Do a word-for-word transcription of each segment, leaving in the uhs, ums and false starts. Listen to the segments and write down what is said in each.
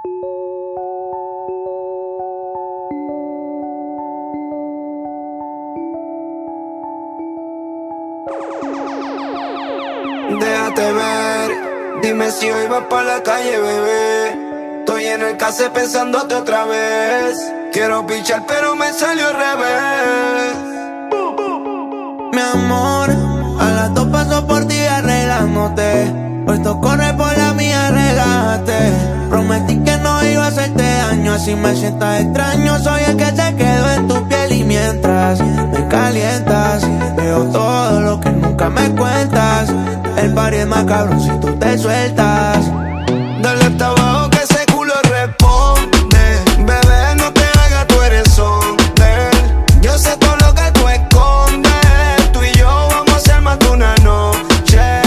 Déjate ver, dime si hoy vas pa' la calle, bebé. Estoy en el case pensándote otra vez. Quiero pichar pero me salió al revés. Mi amor, a las dos paso por ti arreglándote. Puesto corre por la mía, relájate. Prometí que no iba a hacerte daño, así me sientas extraño. Soy el que se quedó en tu piel y mientras me calientas, veo todo lo que nunca me cuentas. El party es más cabrón si tú te sueltas. Dale hasta abajo que ese culo responde. Bebé, no te hagas, tú eres hombre. Yo sé todo lo que tú escondes. Tú y yo vamos a hacer más de una noche.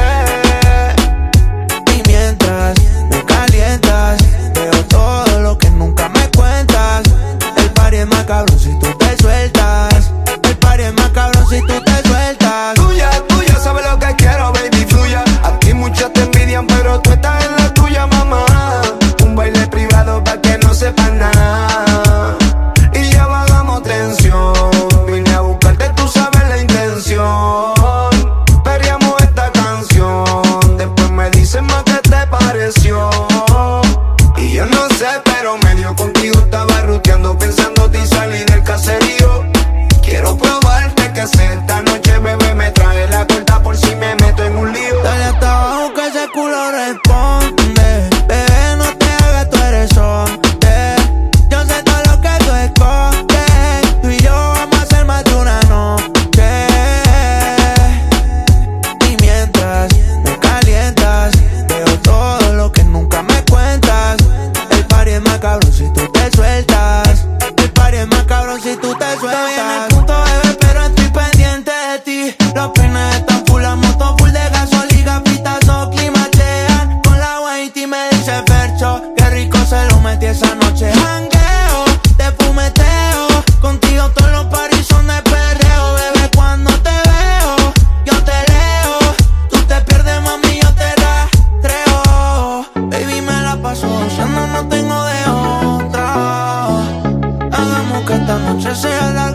Y mientras me calientas, veo todo lo que nunca me cuentas. El party es más cabrón si tú te sueltas. El party es más cabrón si tú te sueltas. Tuya, tuya, sabes lo que quiero, baby, fluya. Aquí muchos te envidian, pero tú estás en la tuya, mamá. Un baile privado pa' que no sepan nada. Y ya bajamos tensión. Vine a buscarte, tú sabes la intención. Perreamos esta canción. Después me dicen más qué te pareció. Y yo no sé, pero medio contigo estaba ruteando, pensándote y salí del caserío. Quiero probarte que sé esta noche, bebé, me trae la cuenta por si me meto en un lío. Dale hasta abajo que ese culo responde. Bebé, no te hagas, tú eres hombre. Yo sé todo lo que tú escondes. Tú y yo vamos a hacer más de una noche. Y mientras me calientas, veo todo lo que nunca me cuentas. El party es más cabrón si tú te sueltas. El party es más cabrón si tú te sueltas. Estoy en el punto, bebé, pero estoy pendiente de ti. Los peines están full, la moto full de gasolina, pitazo, climachean. Con la Whitey me dice Fercho, qué rico se lo metí esa noche. Jangueo, te fumeteo, contigo todos los paris son de perreo. Bebé, cuando te veo, yo te leo. Tú te pierdes, mami, yo te rastreo. Baby, me la paso gozando, no tengo de otra. Hagamos que esta noche sea larga.